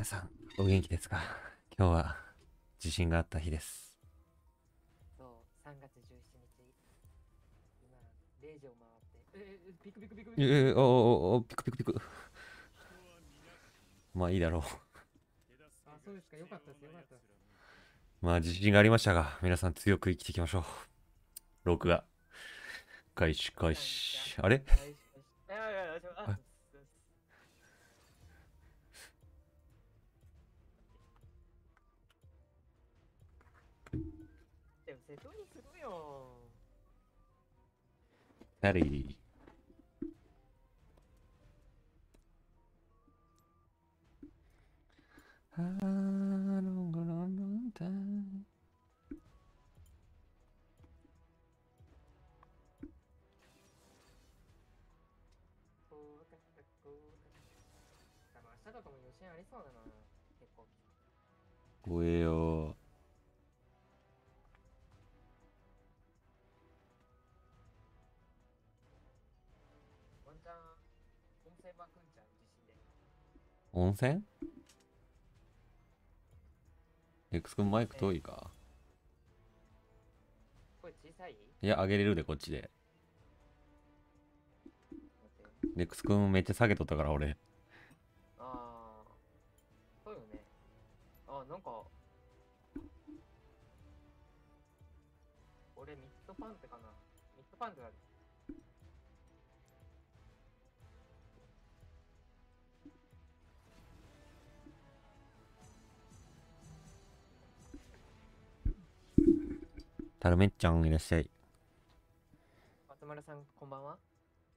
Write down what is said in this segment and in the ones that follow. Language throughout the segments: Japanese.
さん、お元気ですか？今日は地震があった日です。 そう、3月17日、今、0時を回って、ピクピクピクピクピクピク。 ピクピクピク。まあいいだろう。 あ、そうですか、よかったです、よかったです。 まあ地震がありましたが、皆さん強く生きていきましょう。録画、開始開 3が、 始。あれ開始開始。いやいやいや、 あ、 でも瀬戸にするよ。 タリー。 こう、わかった、こう、わかった。でも明日とかも余震ありそうだな、結構。 怖えよ。 ワンチャン、温泉場くんちゃう、地震で。 温泉レックス君マイク遠いか？ 声小さい？ いや、上げれるで、こっちで。 待って。 レックス君めっちゃ下げとったから、俺。 あー、そうよね。あ、なんか、俺ミッドパンテかな。ミッドパンテだ。 タルメッちゃんいらっしゃい。 松丸さん、こんばんは。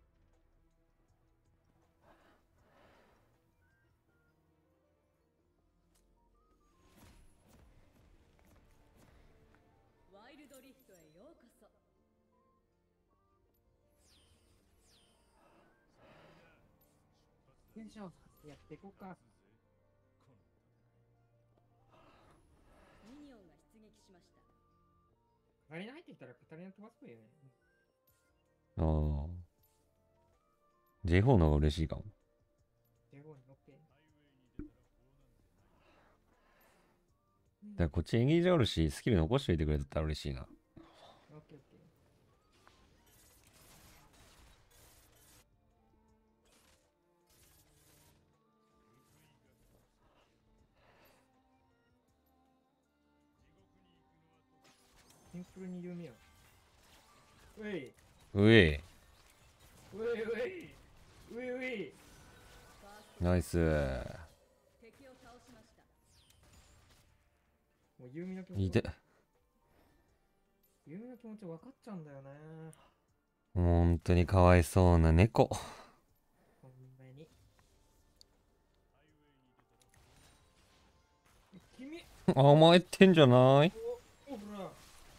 ワイルドリフトへようこそ。 よいしょ。やっていこうか。 ミニオンが出撃しました。 カタリナ入ってきたらカタリナ飛ばすといいよね。 ああ。J4 の方が嬉しいかも。 15に乗って。 だからこっち演技場あるし、スキル残しといてくれたら嬉しいな。 オッケーオッケー。シンプルに有名やん。うい。 うえういうい。ういうい。 ナイス。 敵を倒しました。 もうユーミの気持ち。 いて。 ユーミの気持ち分かっちゃうんだよね。 もう本当にかわいそうな猫。 ほんまに。君。 甘えてんじゃないおほら。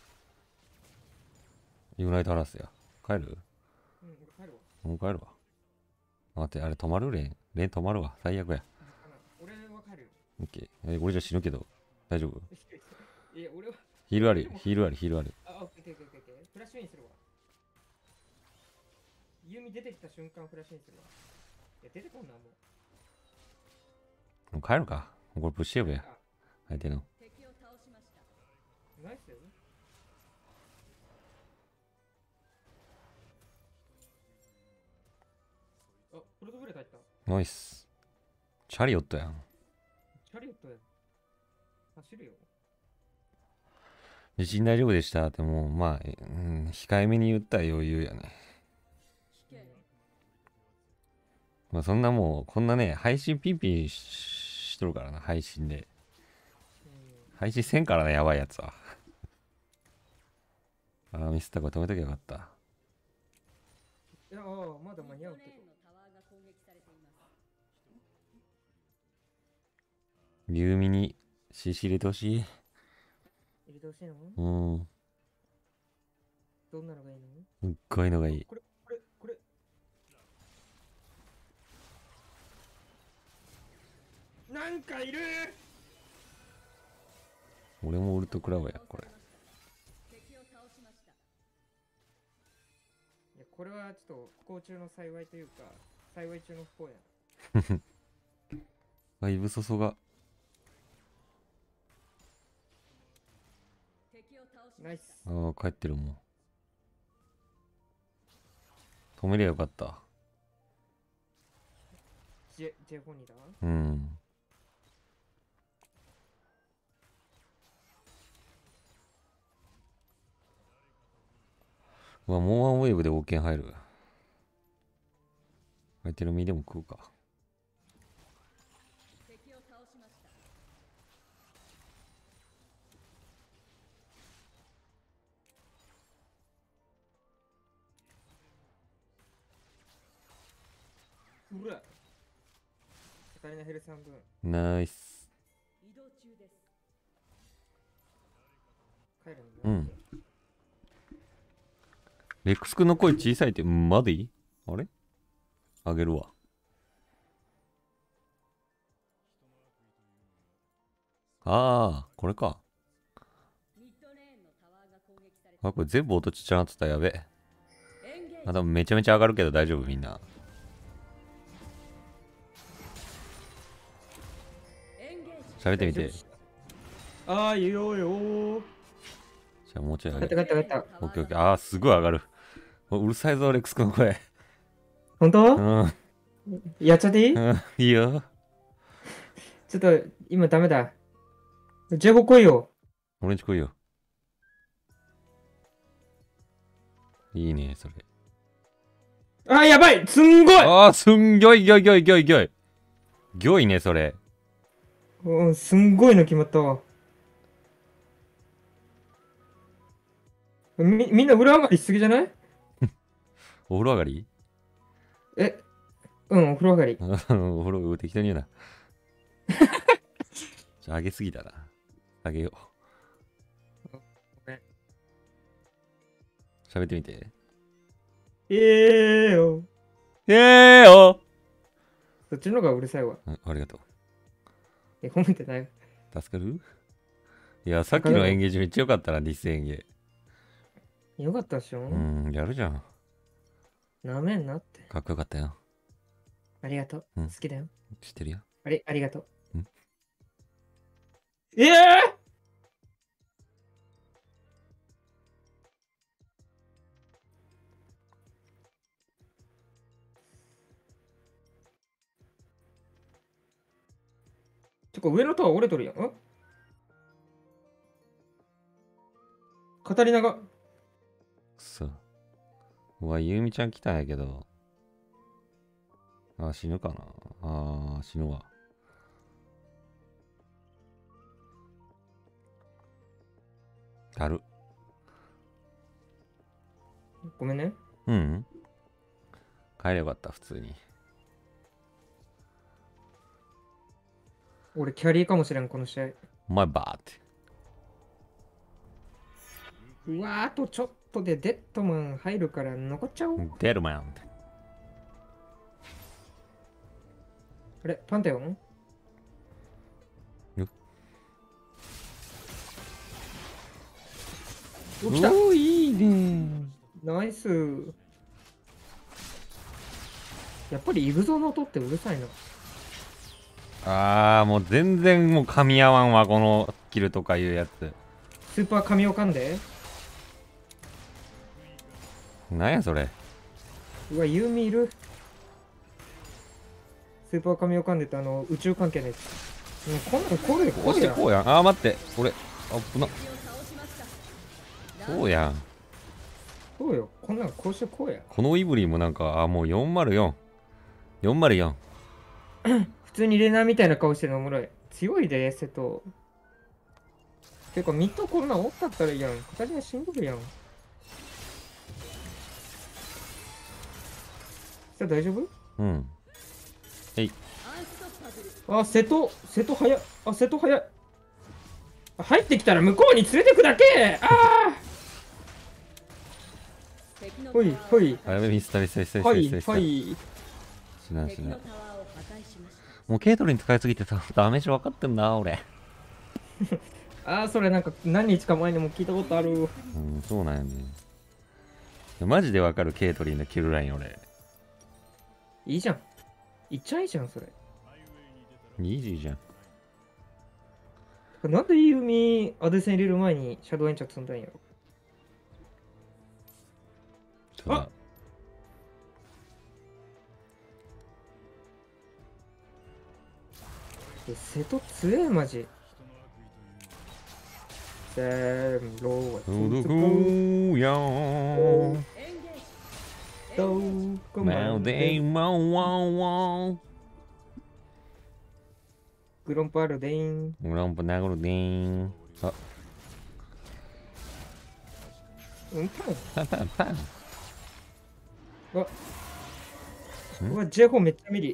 ユナイトハラスや。帰る？ うん、俺帰るわ。 もう帰るわ。待って、あれ止まる？レーン。レーン止まるわ。最悪や。 俺は帰るよ。 オッケー。俺じゃ死ぬけど。大丈夫？ いや、俺は。 ヒールあるよ。ヒールある、ヒールある。 あ、オッケーオッケーオッケーオッケー。フラッシュインするわ。ユーミ出てきた瞬間フラッシュインするわ。いや、出てこんな、もう。 もう帰るか。これプッシュ呼べや。相手の。 敵を倒しました。 ナイスよ。あ、プロトブレー入った。 ナイス。チャリオットやん。 チャリオットや。走るよ。 地震大丈夫でしたってもう、まあ、控えめに言ったら余裕やね。 危険。 まあそんなもう、こんなね、配信ピンピンしとるからな、配信で。配信せんからね、やばいやつは。あー、ミスったから止めときゃよかった。 いや、まだ間に合うけど。 のタワーが攻撃されています。 ユーミに CC 入れてほしい。 入れてほしいの？ うん。 どんなのがいいの？ すっごいのがいい。 これ。なんかいる。 俺もウルト食らうや、これ。 敵を倒しました。 いや、これはちょっと不幸中の幸いというか、幸い中の不幸や。 だいぶそそがナイス。 ああ、帰ってるもん。止めりゃよかった。 ジェホニだ。 うん。うわ、もうワンウェーブで冒険入る。相手の身でも食うか。 敵を倒しました。 うら。カタリナヘル3分。 ナイス。 移動中です。 帰るんだ。 うん。レックス君の声小さいって、までいいあれあげるわ。ああ、これか。 ミッドレーンのタワーが攻撃されてあ、これ全部音ちっちゃなってたらやべえ。 エンゲーあ、多分めちゃめちゃ上がるけど大丈夫みんな。 エンゲージ。 喋ってみて。じああ、いいよよ。 ゃあもうちょい上帰っげて。 た帰った帰った。 オッケーオッケー。ああ、すごい上がる。うるさいぞ、レックス君の声。 本当？ うん。 やっちゃっていい？ うん、いいよ。 ちょっと今ダメだ。ジェホ来いよ。 俺んち来いよ。いいね、それ。 あー、やばい、すんごい。 ああ、すんごい、ぎょいぎょいぎょいぎょい。ぎょいね、それ。 うん、すんごいの決まったわ。みんな裏上がりしすぎじゃない？ お風呂上がりえ、うん、お風呂上がり。 お風呂適当に言うな。じゃあ上げすぎたな。上げよう。 ごめん。 喋ってみて。 よ。 よそっちの方がうるさいわ。 ありがと褒めてない。 う。助かるいや、さっきのエンゲージめっちゃ良かったな、ディスエンゲ。 よかったっしょ。 やるじゃん。 なめんなって。 かっこよかったよ。 ありがとう。 うん好きだよ。 知ってるよ。 ありがとう。 んええてか上の塔は折れとるやん。カタリナが。 くそ。うわ、ゆうみちゃん来たんやけど。あ、死ぬかな。あ、死ぬわ。だる。 ごめんね。 うん。帰ればよかった、普通に。 俺キャリーかもしれん、この試合。 お前バーって。 うわー、あとちょっとでデッドマン入るから残っちゃおう。 デルマン。 あれ、パンテオン？お、来た。 おー、いいね。 ナイス。やっぱりイグゾーの音ってうるさいな。 もう全然もう噛み合わんわ、このスキルとかいうやつ。 スーパー神オカンで。 なんやそれ。 うわ、ユーミいる。スーパー神オカンでって宇宙関係のやつ。こんなんこれこうしてこうやん。待って。俺、危な。そうやん。 そうよ。こんなんこうしてこうや。 このイブリーもなんか、もう404。404。 普通にレナーみたいな顔してるのおもろい。強いで、瀬戸。てか、ミッドこんなんおったったらいいやん。カタリナ死んどるやん。さあ、大丈夫？ うん。 あ、瀬戸早い。あ、瀬戸早い。入ってきたら向こうに連れてくだけ。ああ。ほい、ほい。 やべ、ミスターミスターミスターはい、 ミスターミスター。 はい。 しないしない。もうケイトリン使いすぎてさ、ダメージ分かってんな、俺。 ああ、それなんか何日か前にも聞いたことある。 そうなんやね。マジで分かる、ケイトリンのキルライン、俺。 いいじゃん。いっちゃいいじゃん、それ。 イージーじゃん。 なんでユーミアデセン入れる前にシャドウエンチャー積んだんやろ。 な。 瀬戸強えマジ。せーのは届くよエンゲージどこまでグロンパールでーん。 グランパナグルディーン。あ、 うんパン。 パンパンパン。 うわ、ジェホめっちゃミリ。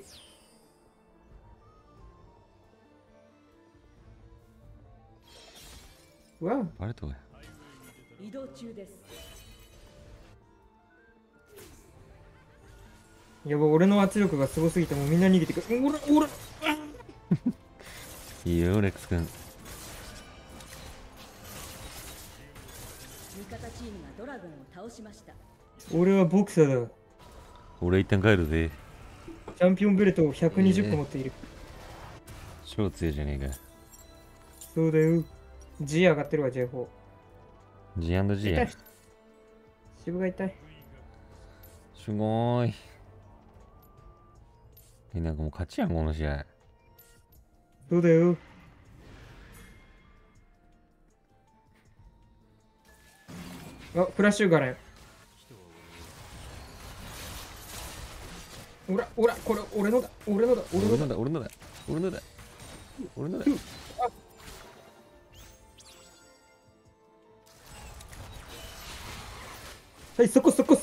うわ、 バレとや。 移動中です。 やば、俺の圧力がすごすぎてもうみんな逃げてくる。おら、 いいよ、レックス君。 味方チームがドラゴンを倒しました。 俺はボクサーだ。 俺一旦帰るぜ。 チャンピオンベルトを120個持っている。 超強いじゃねえか。 そうだよ。G 上がってるわ、J4。 G&G や。 渋が痛い。 すごーい。なんかもう勝ちやん、この試合。 そうだよ。あ、フラッシュガレン。おら、これ俺のだ。 俺のだ。 はい、そこ。そこ。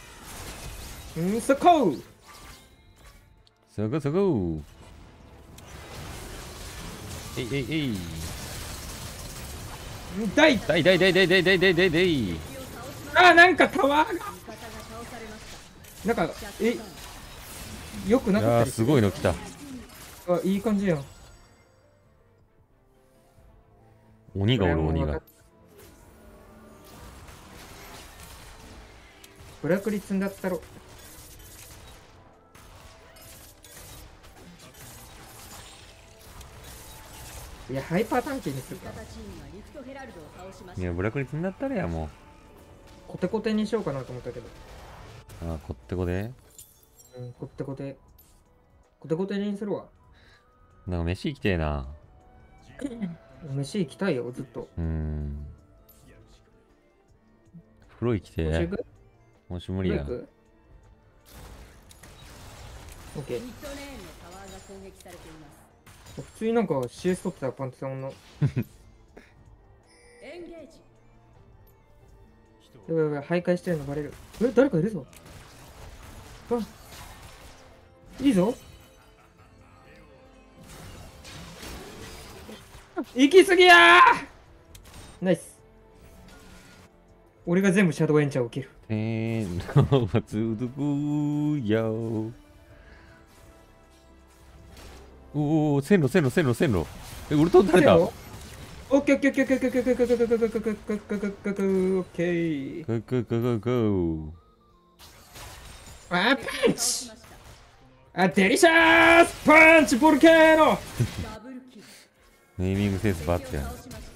そこ。えい。 だい。あ、なんかタワーが。 味方が倒されました。 なんか、よくなかったりすごいの来た。 あ、いい感じやん。 鬼がおる、鬼が。 ブラックリ積んだったろ。いや、ハイパー探検にするか。 味方チームがリフトヘラルドを倒しましいや、ブラックリツになったらや、もコテコテにしようかなと思ったけど。 う。あ、こってこで。 うん、コテコテ。コテコテにするわ。 なんか飯行きてえな。 飯行きたいよ、ずっと。 風呂行きてえ。 今週行くもし無理や。 オッケー。 た。ミッドレーンのタワーが攻撃されています。 普通になんか CS 取ってたパンテさんの。 エンゲージやばい、徘徊してるのバレる。誰かいるぞ。あ、いいぞ。行き過ぎやー。ナイス。俺が全部シャドウエンチャーを受ける。 天のは続くよ。おお、線路。え、ウルトン垂れた。 オッケー。オッケー。 ゴー。 あ、パンチ。 倒しました。 あ、デリシャスパンチボルケーノ。 ダブルキル。 ネーミングセンスバッチやん。 倒しました。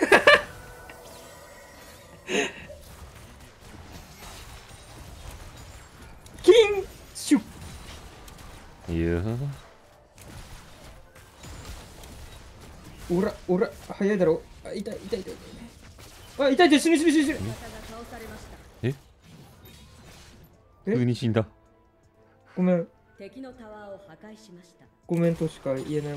キンシュ。 いやおら、早いだろ。あ、痛い。あ、痛い、死ぬ。 味方が倒されました。 え急に死んだ。 ごめん。 敵のタワーを破壊しました。 ごめんとしか言えないわ。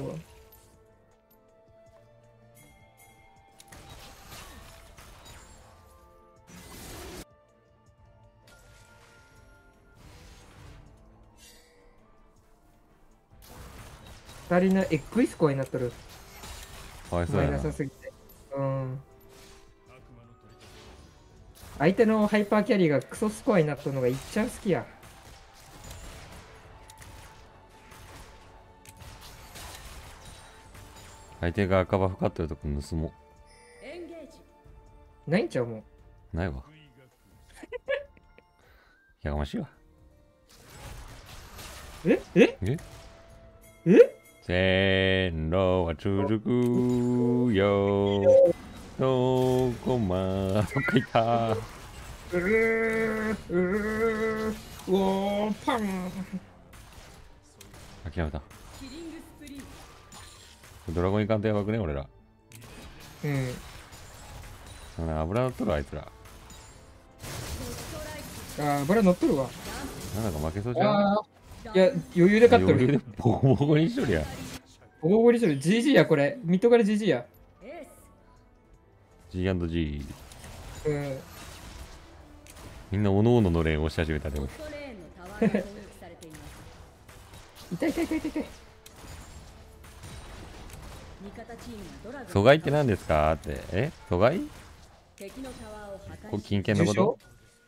足りないエッグイスコアになっとる。 かわいそうやなマイナス。すぎて。相手のハイパーキャリーがクソスコアになっとるのがいっちゃん好きや。 相手が赤バフ買ってるとこ盗もエンゲージないんちゃうもん。 う。ないわ。やかましいわ。 え線路は続くよ。どこまどっかいた。 うるー、うるー、うおー、パン。 諦めた。 キリングスプリードラゴンいかんとやばくね、俺ら。 うん。 油乗っとる、あいつら。 ドストライクあー、バラ乗っとるわ。 なんだか負けそうじゃん。 あー、いや、余裕で勝っと余裕る。 でボコボコにしとるやん。 ボコボコにしとる。GG や、これ。ミッドから GG や。 エース G&G。 うん。 みんなおのおののレーンを押し始めたでも。 ボットレーンのタワーが攻撃されています痛い痛い痛い痛い痛い。 味方チームがドラゴン阻害って何ですかって。阻害敵のタワーを破壊これし金券のこ重傷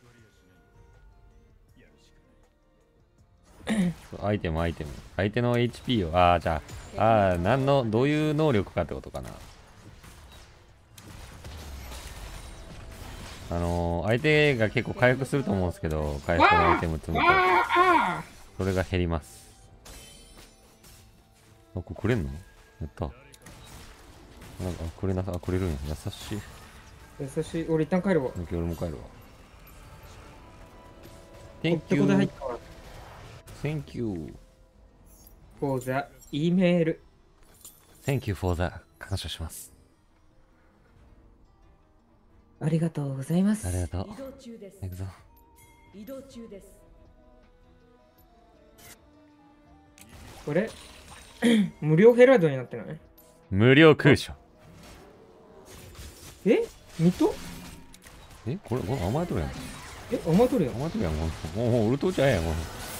とアイテム、アイテム。相手の HP を、じゃあ、どういう能力かってことかな。相手が結構回復すると思うんですけど、回復のアイテム積むと、 あそれが減ります。これくれんのやった。なんか、くれなさ、くれるんや。優しい。 優しい。俺一旦帰るわ。 俺も帰るわ。 こ Thank ってことで入 you. ったわ。 Thank you. for the email. Thank you for the 感謝します。 ありがとうございます。 ありがとう。 移動中です行くぞ。 移動中ですこれ無料ヘラードになってない無料空所。 えミッドこれ甘えとるやん。 お前取るよ。 甘えとるやん。もうウルトちゃえやん。もう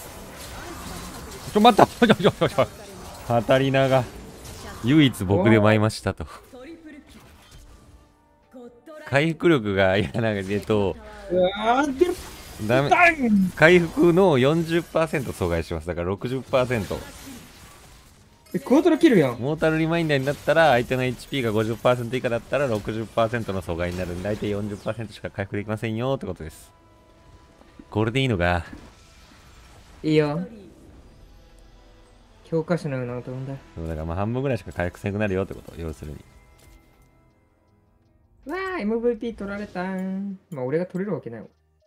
待ったちょ。カタリナが唯一僕で舞いましたと。 トリプルキルゴッドライ回復力が、なんか、 うわー、出る。 ダメ。回復の 40% 阻害します。だから 60%。 クワトロキルやん。 モータルリマインダーになったら、相手の HP が 50% 以下だったら 60% の阻害になるんで、相手 40% しか回復できませんよってことです。これでいいのか。 いいよ。教科書のような音だ。 そうだからまあ半分ぐらいしか回復せなくなるよってこと。要するに。 わー、MVP 取られたん。まあ、俺が取れるわけないわ。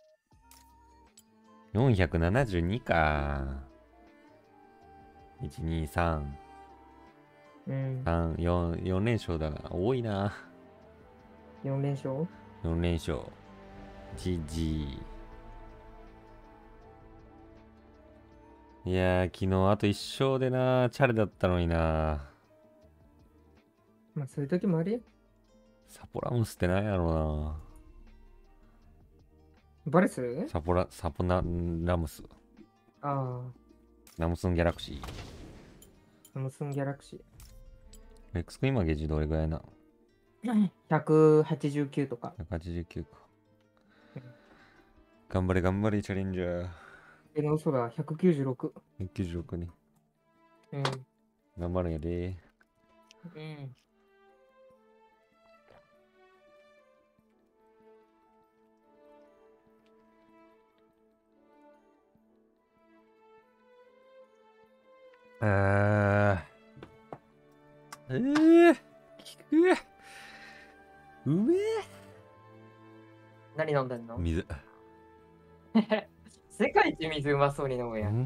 472か。1、2、3、 うん。 3、4連勝だな。多いな。 4連勝 4連勝。GG。いやー、昨日あと1勝でな、チャレだったのにな。 まあ、そういう時もあるよ。 サポラムスってなんやろうな。 バレスサポラムス。 あラムスンギャラクシー。 あ、サムスンギャラクシレックス君今ゲージどれぐらいな。 ー。189とか。 189かうん。 頑張れ頑張れ、チャレンジャー。 嘘だ、196。 196ね。 うん。 頑張るんやで。 うん。 うめえ。 何飲んでんの水。 世界一水うまそうに飲むやん。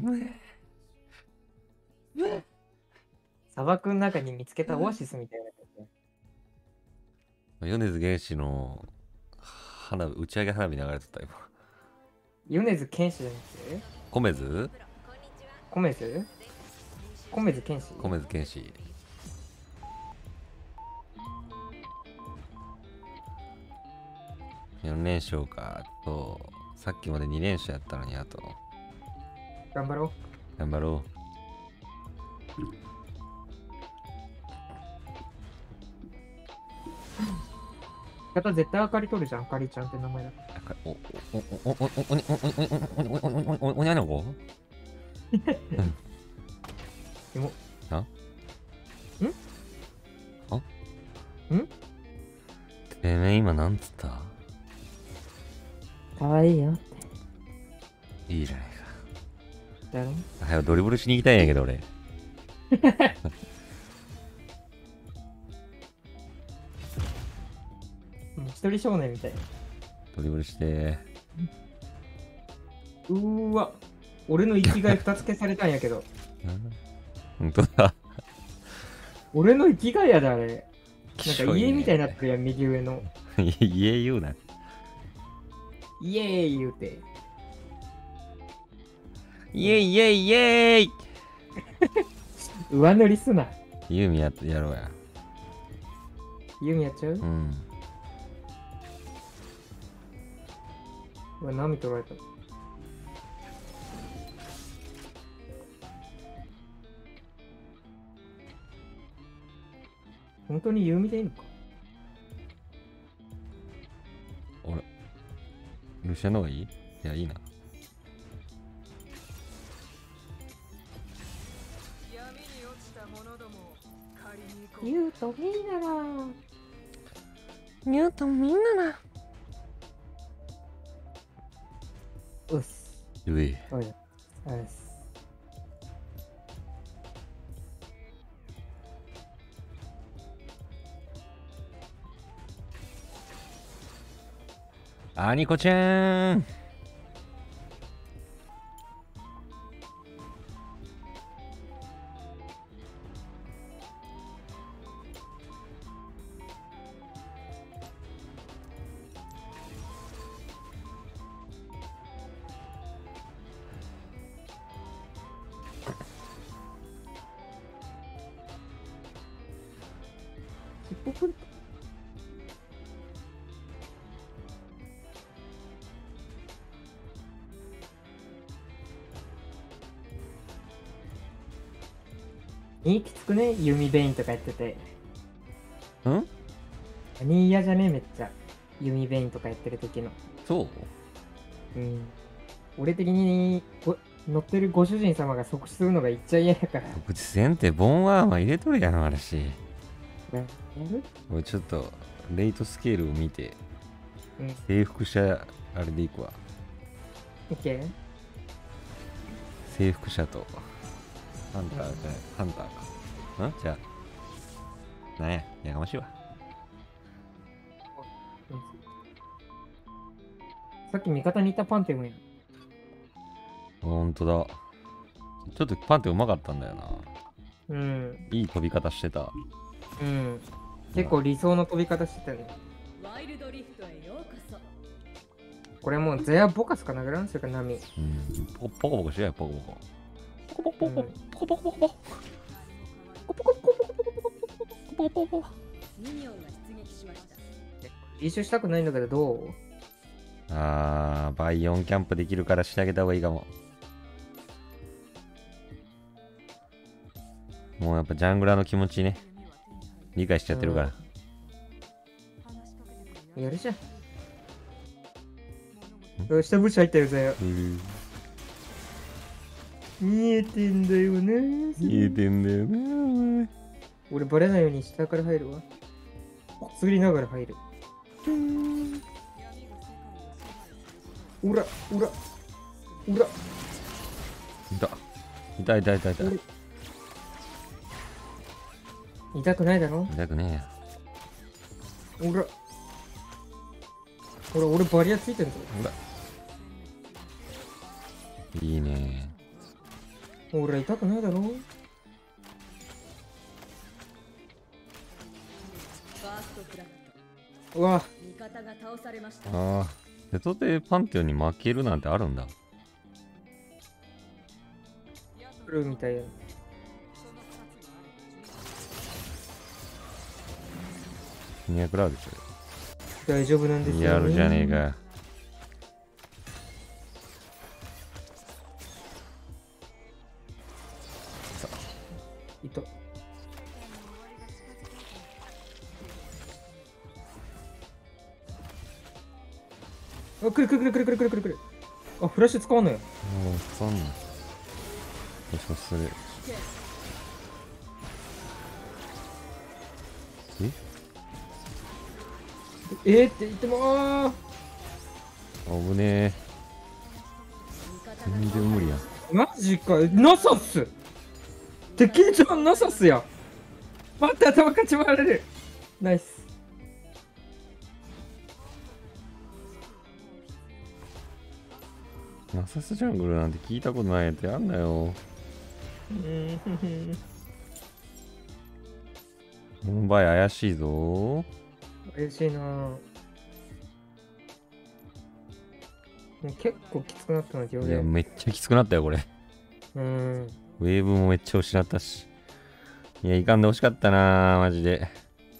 砂漠の中に見つけたオアシスみたいなやつね。 米津玄師の打ち上げ花火流れてた今。 米津玄師じゃなくて米津米津米津玄師米津玄師。4連勝か。さっきまで2連勝やったのに、あと。 頑張ろ頑張ろう。方絶対あかり取るじゃん。あかりちゃんって名前だ。 おにゃの子キモ。 あんてめえ今なんつった？ かわいいよ。 いいじゃないだろか。はよドリブルしに行きたいんやけど俺。 もう一人少年みたいな。 ドリブルして。 うーわ。俺の生きがい2つ消されたんやけど。 本当だ。 俺の生きがいやであれ。なんかきしょいね家みたいになってるやん、右上の。 家言うな。 イエーイ言うて。 イエイイエイイエイ。 上塗りすな。 ユーミやろうや。 ユーミやっちゃううん。 うわ、波取られた。本当にユーミでいいのか。 俺、ルシアの方がいい？いや、いいな。 ユーとみんなら。 ニュートンみんなな。 うっす。 うい。 おい。うっす。 アニコちゃん。 ヒップホップにきつくね、弓ベインとかやってて。 ん？ に嫌じゃねめっちゃ。弓ベインとかやってる時の。 そううん。俺的に乗ってるご主人様が即死するのがいっちゃ嫌やから。 うちせんってボンアーマー入れとるやん、私。 やる俺ちょっと、レートスケールを見て、 うん。 征服者、あれでいくわ。 オッケー征服者と、ハンターじゃない、ハンターか。じゃあ、なんや、やかましいわ。 うんさっき味方にいたパンテオンや。 ほんとだ。ちょっとパンってうまかったんだよな。 うん。 いい飛び方してた。 うん。結構理想の飛び方してたね。 ワイルドリフトへようこそ。 これもうゼアボカスかなぐらいんすよか、波。 うん。ポコポコしようよ、ポコポコ。ポコポコポコポコポコポコポコポコポコポコ。 ミニオンが出撃しました。 練習したくないんだけど、どうバイオンキャンプできるからしてあげた方がいいかも。もうやっぱジャングラーの気持ちね、理解しちゃってるから。 やるじゃん。下ブチ入ったよ、ゼア。見えてんだよね。 見えてんだよね。 俺バレないように下から入るわ。滑りながら入る。おら、おら、おら。 痛い痛い痛い痛い。 痛くないだろ痛くねえや。 おら。ほら、俺バリアついてんぞ。 ほら。いいね。 ほら、痛くないだろファーストクラッうわ、 ト。味方が倒されました。 ああ。瀬戸でパンテオンに負けるなんてあるんだ。 来るみたいや。 200ラーでし大丈夫なんですょ。 よ、 やるじゃねえか。 いた。あ、来る来る来る来る来る来る来る。あ、フラッシュ使わんのよ。 もう、そんな。もしかする。 って言ってもー。 危ねえ。全然無理やん。 マジか、ナサス敵じゃん、ナサスや。待って、頭かち割られる。ナイス。 ナサスジャングルなんて聞いたことないやつやんなよ。この場合怪しいぞ。 怪しいな。もう結構きつくなったな、今日いや、 で。 めっちゃきつくなったよ、これ。 うん。 ウェーブもめっちゃ失ったし。いや、いかんで惜しかったな、マジで。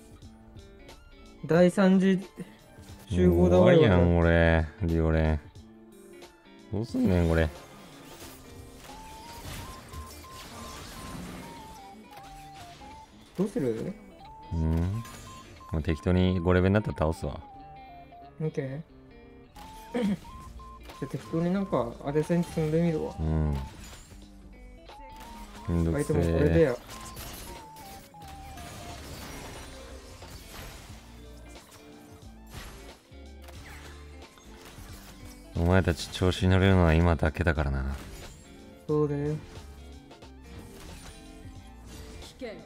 第3次集合だもうわ終わりやん、俺。リオレン。どうすんねん、これ。 どうする？ もう適当に5レベルになったら倒すわ。 オッケー。じゃあ適当になんかアデセン積んでみるわ。 めんどくせ相手もこれでえ。 や。 お前たち調子に乗れるのは今だけだからな。 そうだよ。 危険。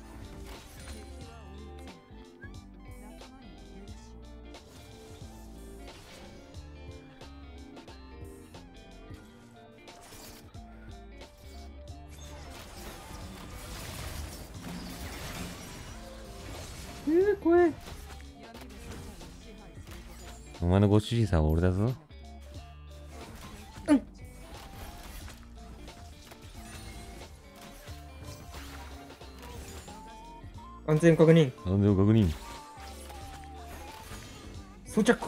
怖い。 お前のご主人さんは俺だぞ。 安全確認。 安全を確認。 装着。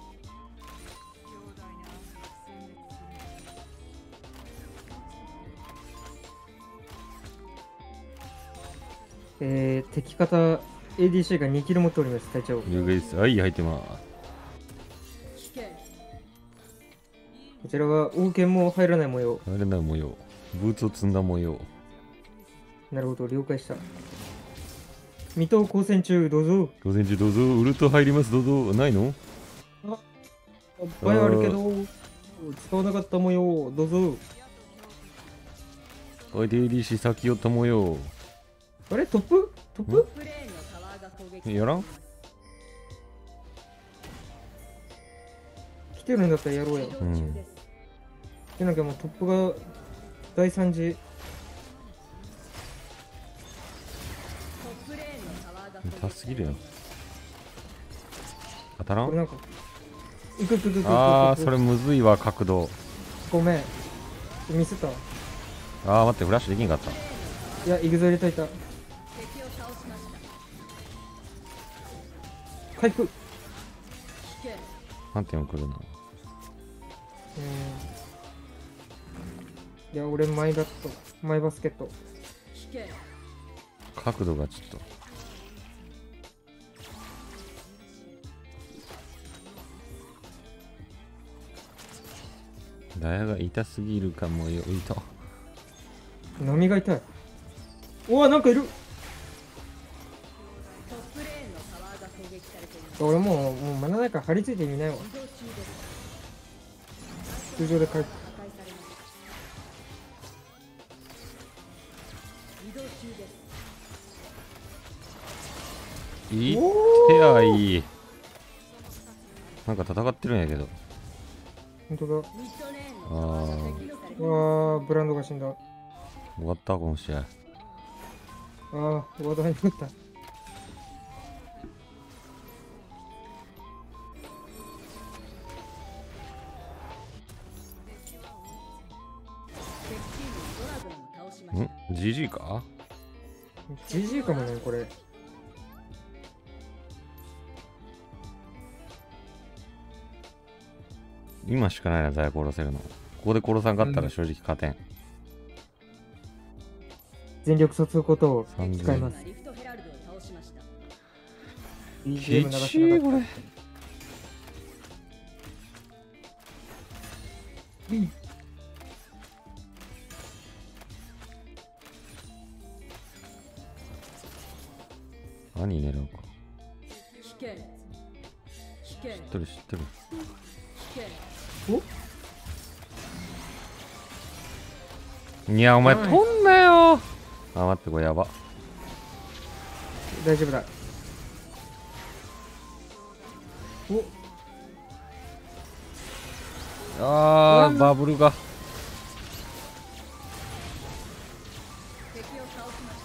敵方 ADC が2キロ持っております、隊長。 了解です。はい、入ってま危険。 こちらは王権も入らない模様。 す。あれな模様。ブーツを積んだ模様。 なるほど、了解した。水戸交戦中、どうぞ。 午前中どうぞ。ウルト入ります、どうぞ。ないの？ いっぱいあるけど、使わなかった模様、どうぞ。 相手 ADC 先寄った模様。 あれトップトッププレーンのタワーが攻撃。 やらん？ 来てるんだったらやろうよ。 移動中です。 でなきゃもうトップが第3次。 トップレーンのタワーが攻撃。 痛すぎるよ。当たらん？ これなんか、いくいくいくいくいく。 あー、それむずいわ、角度。 ごめん。ミスった。いあー、待って、フラッシュできんかった。 や、イグゾ入れといた。 敵を倒しました。 回復。 危険。 なんていうの来るな。 いや、俺マイバスケット。 危険。 角度がちょっと。ダヤが痛すぎるかもよ。痛。 波が痛い。うわ、なんかいる。 トップレーンのタワーが攻撃されています。 俺もうマナないから張り付いて意味ないわ。 移動中です。 通常で回復。 破壊されました。移動中です。 いっおてやーいい。なんか戦ってるんやけど。 ほんとだ。 ミッドレーンのタワーが攻撃されています。 わー、ブランドが死んだ。 終わったこの試合。 あー、話題になった。 敵チームドラゴンを倒しました。 GG か？ GG かもね、これ。 今しかないな、ザヤ殺せるの。ここで殺さんかったら正直勝てん。 全力卒すことを 3000 使います。 リフトヘラルドを倒しました。 BGM 流きしちいこれ。 なかった。 何入れるのか。 危険。危険。 知ってる知ってる。 危険。 いや、お前はい飛んなよ。あ、待って、これやば。 大丈夫だ。おあー、バブルが。 敵を倒しまし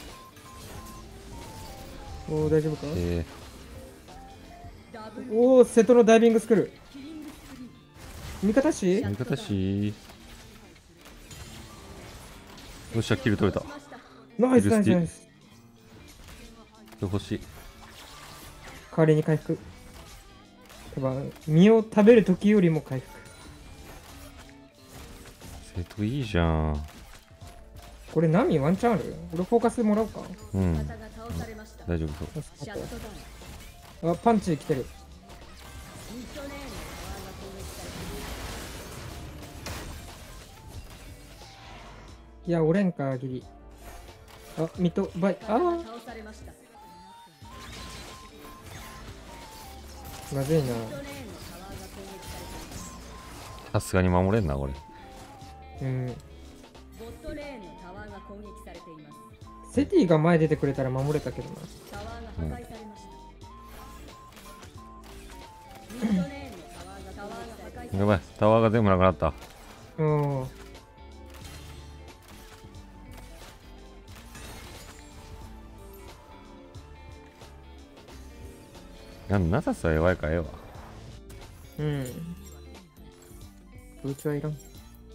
おお、大丈夫か。 た。ダブルおお、瀬戸のダイビングスクール。 キリングスプリー。 味方し味方し。よっしゃ、キル取れた。 ナイスナイスナイス。 欲しい。 代わりに回復。多分身を食べる時よりも回復。 瀬戸いいじゃん。 これナミワンチャンある？俺フォーカスもらおうか。 うん。 味方が倒されました。 大丈夫そう。 シャットダウン。 あ、パンチ来てる。 ミッドレーンのタワーが攻撃されている。 いや、折れんか、ギリ。あ、ミッドバイ。あ倒されました。 ー、まずいな。 ミッドレーンのタワーが攻撃されています。 さすがに守れんな、これ。 うん。 ボットレーンのタワーが攻撃されています。 セティが前出てくれたら守れたけどな。 タワーが破壊されました。ミッドレーンのタワーが破壊されやばい、タワーが全部なくなった。 うん。 なささ弱いからええわ。 うん。ブーツはいらん。 い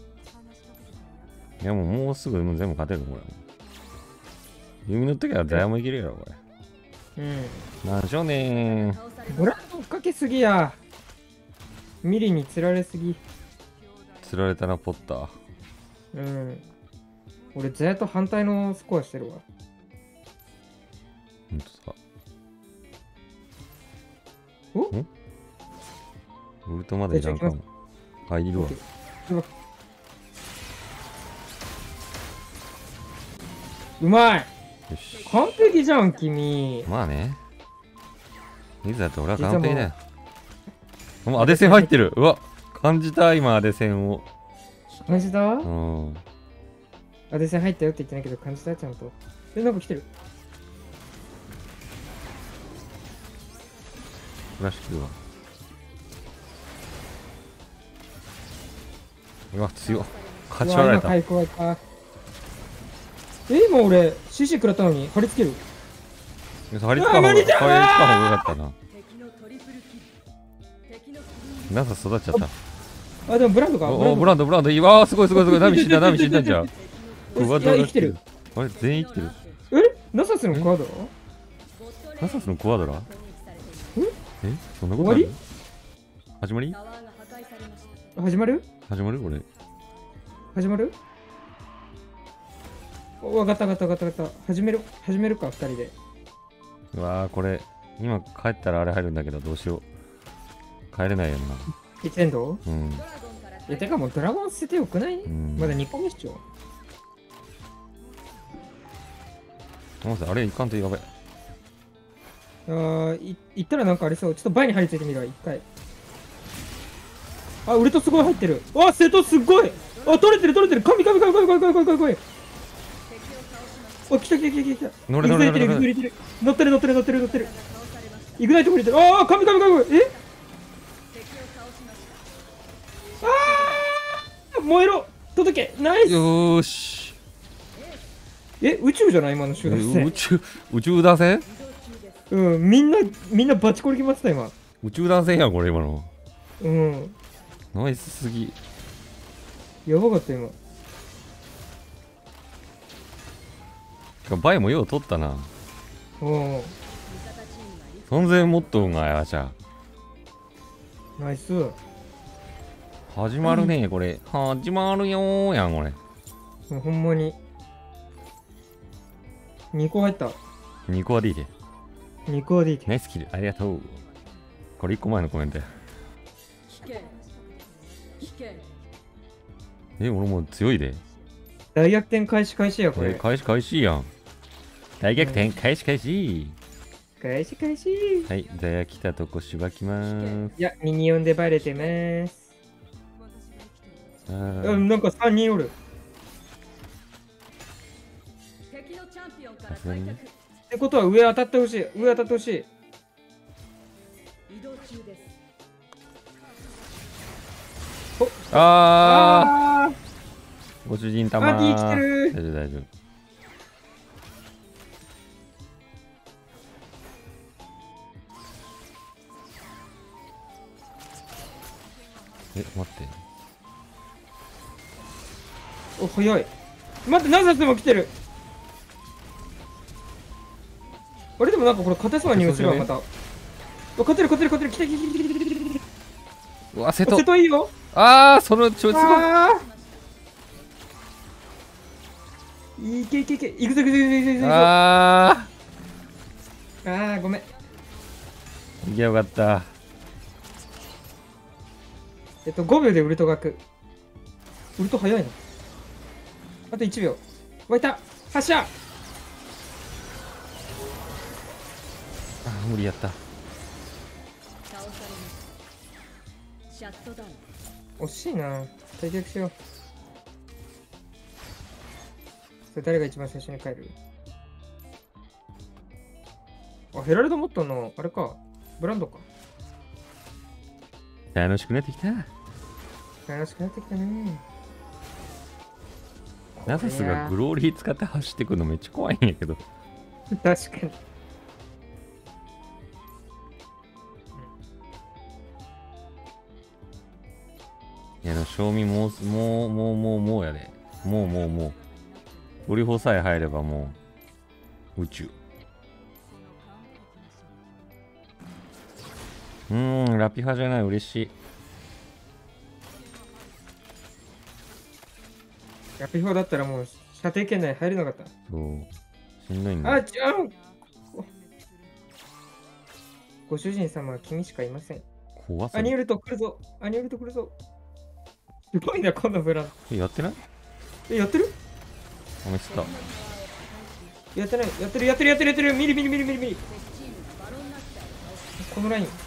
やもうすぐ全部勝てるこれ。弓の時はザヤもいけるやろ、これ。 うん。 なんでしょうねー。 倒されまブランドかけすぎや。ミリに釣られすぎ。 釣られたな、ポッター。 うん。俺、ずっと反対のスコアしてるわ。 ほんとさ。 おウルトまでいらんかも。あ、いるわ。 うわうまい。 よし。 完璧じゃん、君。 まあね。いざと俺は完璧だよ。もうアデセン入ってる。うわ、感じた、今、アデセンを。 感じた？ うん。 あ、デセン入ったよって言ってないけど、感じたちゃんと。え、なんか来てる。 フラッシュ来るわ。うわ、強っ。勝ちうわ割られた。 今回復はいた。今俺、CC 食らったのに貼り付ける。 ハリツカの方が良かったな。 敵のトリプルキル。敵のキリングナサ育っちゃった。 あ、でもブランドか。 おお、ブランド、ブランド、いいわー、すごいすごいすごい。ナミ死んだ、ナミ死んだんじゃん。 いや生きてる。 あれ、全員生きてる。 ナサスのカードナサスのコアドラ攻撃されています。 えそんなことある終始まりタワーが破壊されました。 始まる始まるこれ。 始まるお、わかったわかったわかったわかった。始めるか、二人で。 うわー、これ、今帰ったらあれ入るんだけど、どうしよう。帰れないよな。 1エンドうん。 ドラゴンからいや、てかもうドラゴン捨ててよくないんまだ2個目っしょ。 待ってあれ、いかんとやばい。 行ったらなんかありそう。ちょっと倍に張り付いてみるわ、一回。あ、ウルトすごい入ってる。あ、瀬戸すっごい。あ、取れてる。神。 敵を倒しました。 あ、来た。 乗れ乗れ乗れ乗れ。 乗ってる。 倒されました。 イグナイトも入れてる。ああ、神。え敵を倒しました。 燃えろ届けナイス。 よーし。 宇宙じゃない今の集団戦。 宇宙団戦うん、みんなバチコリ決まってた今。 宇宙団戦やん、これ今の。 うん。 ナイスすぎ。 やばかった今。 バイもよう取ったな。 うん。 味方チームがリ存在モットーがやちゃ。 ナイス。 始まるね、これ。始まるよーやん、これ。 もうほんまに。2個入った。 2個は D で。 2個はでいいて。 ナイスキル、ありがとう。これ1個前のコメントや。 危険。 俺もう強いで。 大逆転開始やこれ。 開始やん。大逆転開始。 開始。 はい、ザヤ来たとこしばきまーす。 いや、ミニオンでバレてます。 あなんか3人おる。 敵のチャンピオンからさすがにね退却。 ってことは上当たってほしい。 移動中です。 ああー、ご主人様マーティ生きてる。 大丈夫大丈夫。え、待って。 お、早い。待って、ナザスも来てる。あれでもなんかこれ勝てそうな匂いするわ、また。勝てる勝てる勝てる。来た来た来た来た来た来た来た。 うわ、瀬戸瀬。戸いいよ。 あー、そのちょ、すごい。 あーいけいけいけ。いくぞいくぞいくぞいくぞいくぞ。 あー、ごめん。 ー、いけよかった。 5秒でウルトが開く。ウルト早いな。あと1秒。湧いた。発射。 あー、無理やった。 倒されます。シャットダウン。 惜しいな。退却しよう。それ誰が一番最初に帰る？あ、ヘラルドモットの、あれか。ブランドか。 楽しくなってきた。 楽しくなってきたね。 ナサスがグローリー使って走ってくるのめっちゃ怖いんやけど。 確かに。 いや、賞味もうやで。もう。ゴリホさえ入ればもう、宇宙。ラピュハじゃない、嬉しい。 ラピフォだったらもう射程圏内入れなかった。 そう。しんどいんだ。 あ、ちゃう。ご主人様は君しかいません。 怖さアニュールト来るぞ。アニュールト来るぞ。すごいな、このブランド。 やってない？ やってる？ おめった。 やってない。やってるやってるやってるやってる。見る。このライン。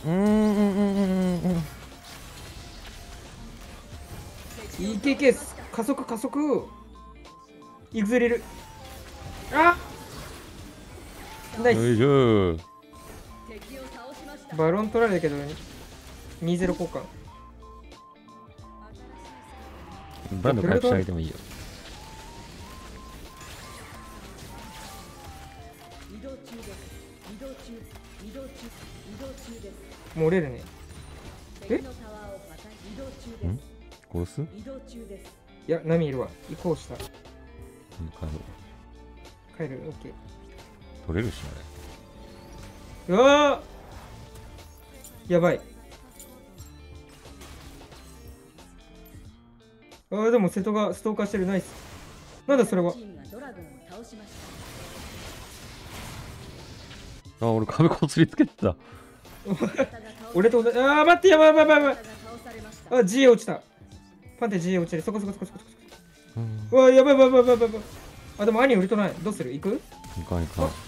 いけいけ。加速。いくずれる。あナイス。 よいしょ。 敵を倒しました。 バロン取られたけど、2-0交換。 ブランド回復してあげてもいいよ。 移動中です。移動中です。 もう折れるね。 敵のタワーを破壊。移動中です。 殺す？ 移動中です。 いや、波いるわ。移行した。 カー帰る。オッケー。 ド取れるし、あうわーやばい。あーでも瀬戸がストーカーしてる。ナイス。なんだそれは。 チームがドラゴンを倒しましれ。あ、俺壁こすりつけてた。 俺と同じ。あー待って、やばい。 た。倒されました。 あ、GA 落ちた。パンテ GA 落ちてる。そこ。 うんうわ、やばい。あ、でも兄ウルトない。どうする？行く？ いかん。お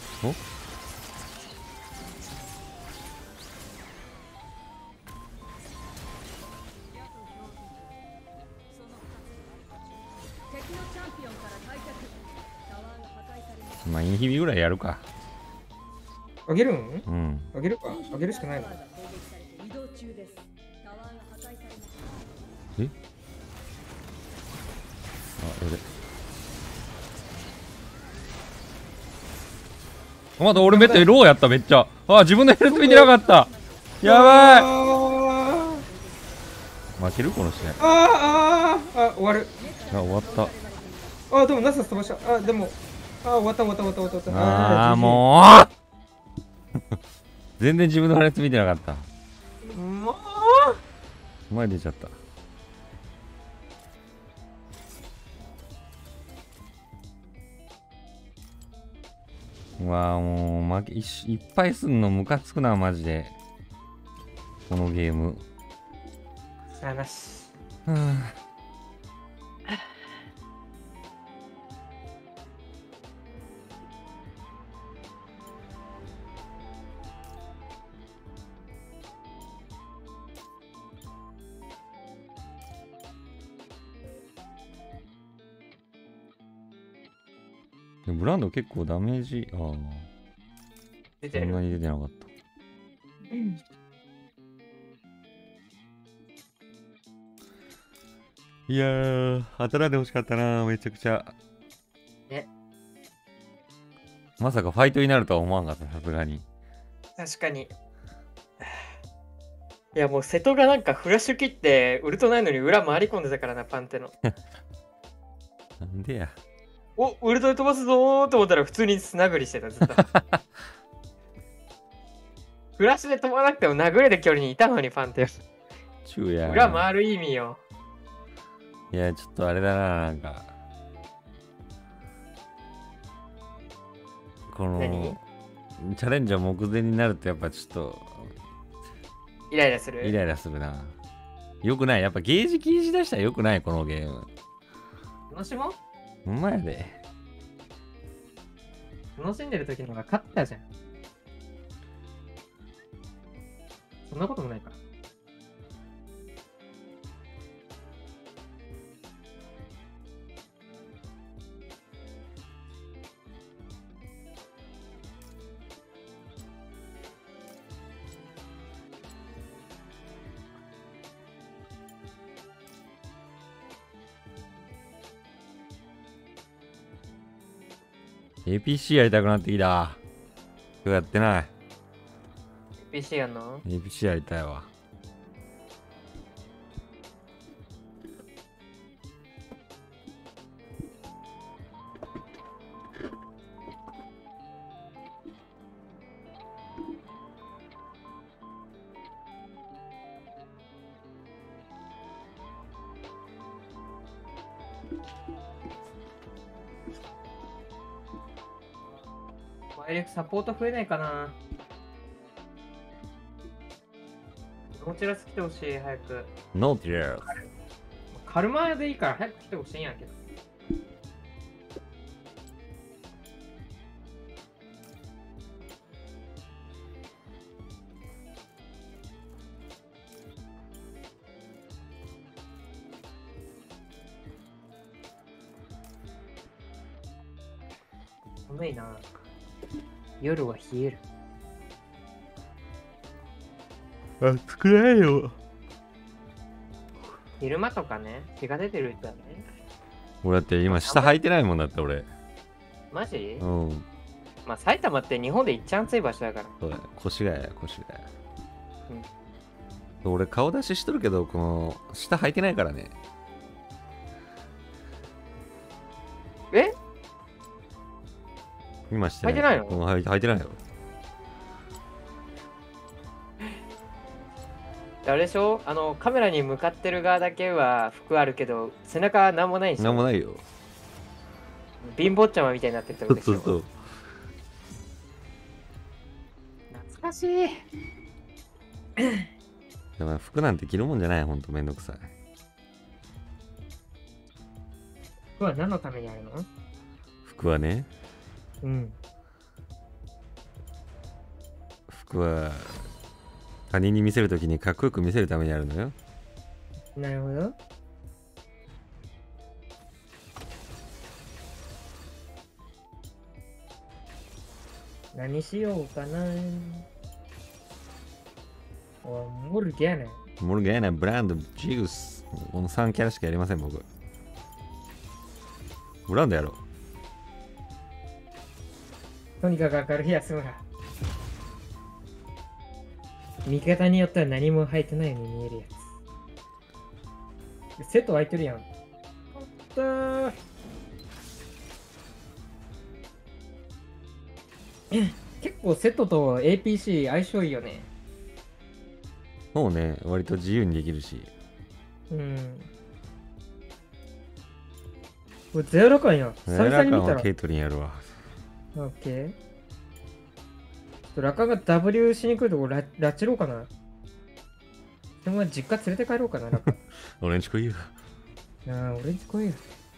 敵のチャンピオンから退却。タワーが破壊されました。 まあ、インヒビぐらいやるか。 あげるん？ うん。 あげるか。あげるしかないのタ。ワーが攻撃されて移動中です。タワーが破壊されました。 えあ、やべ。あ、まだ俺めっちゃローやった、めっちゃ。あ、自分のヘルス見てなかった。やばい。 あ負けるこの試合。 終わる。 あ、終わった。 あ、でもナス飛ばした。あ、でも。終わった。 あー、もう全然自分のヘルス見てなかった。 も前出ちゃった。うわあ、もう負けいっぱいすんのムカつくな、マジで。このゲーム。 なし。 はあ、でもブランド結構ダメージ、ああ、 出てる。 そんなに出てなかった。 いやー、当たらんでほしかったな、めちゃくちゃ。 ね。 まさかファイトになるとは思わんかった、さすがに。 確かに。いやもう瀬戸がなんかフラッシュ切ってウルトないのに裏回り込んでたからな、パンテの。 なんでや。 お、ウルトで飛ばすぞーと思ったら普通に素殴りしてた、ずっと。フラッシュで飛ばなくても殴れる距離にいたのに、パンテ。 中や。 裏回る意味よ。 いや、ちょっとあれだな、なんか。この、 何チャレンジャー目前になるとやっぱちょっと、 イライラする。 イライラするな。よくない。やっぱゲージ禁止出したらよくない、このゲーム。 楽しもう。 ほんまやで。 楽しんでる時の方が勝ったじゃん。そんなこともないか。 APC やりたくなってきた。今日やってない。 PC やんの？ APC やりたいわ。 ワイレクサポート増えないかな。ノーチラス来てほしい、早く。 ノーティラス。 カルマでいいから早く来てほしいんやけど。寒いな。夜は冷える。 暑くないよ。 昼間とかね、日が出てる人はね。 俺だって今下履いてないもんだって俺。 マジ？ うん。 まあ埼玉って日本で一番暑い場所だから。 そうだよ。越谷や、越谷。俺顔出ししとるけど、この下履いてないからね。 え？ 今して履いてないの？ うん、履いてないよ。 あれでしょ？カメラに向かってる側だけは服あるけど、背中は何もないんでしょ？ なんもないよ。 貧乏ちゃまみたいになってるってそことでしょ？ うそうそう。 懐かしい。 でも服なんて着るもんじゃない、ほんとめんどくさい。 服は何のためにあるの？ 服はね、 うん。 服は他人に見せるときにかっこよく見せるためにあるのよ。 なるほど。何しようかな。おモルギャネ。 モルガーナ、ブランド、ジュース。この3キャラしかやりません、僕。ブランドやろ。 とにかく明るい安村。見方によっては何も入ってないように見えるやつ。セット空いてるやん。おっとー。結構セットと APC 相性いいよね。 もうね、割と自由にできるし。 うん。これゼロ感や。久々に見たら。 はケイトリンやるわ。 オッケー。ちょっとラカが W しに来るとこラチろうかな。でも実家連れて帰ろうかな、ラカ。 俺んち来いよ。 ああ、俺んち来いよ。